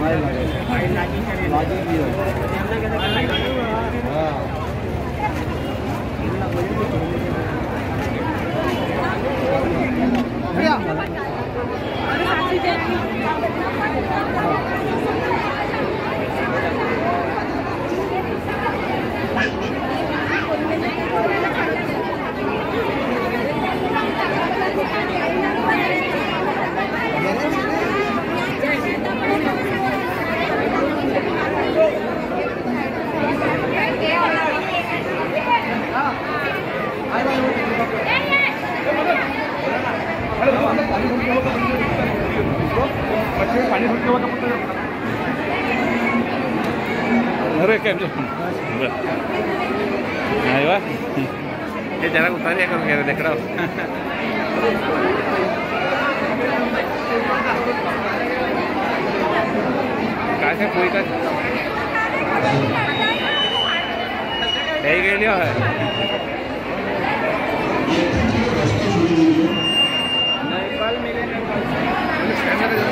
अरे केम छो? आइवा ये जरा उतारिया करो क्या देख रहा हो कैसे कोई का यही गए लिया है नेपाल मिले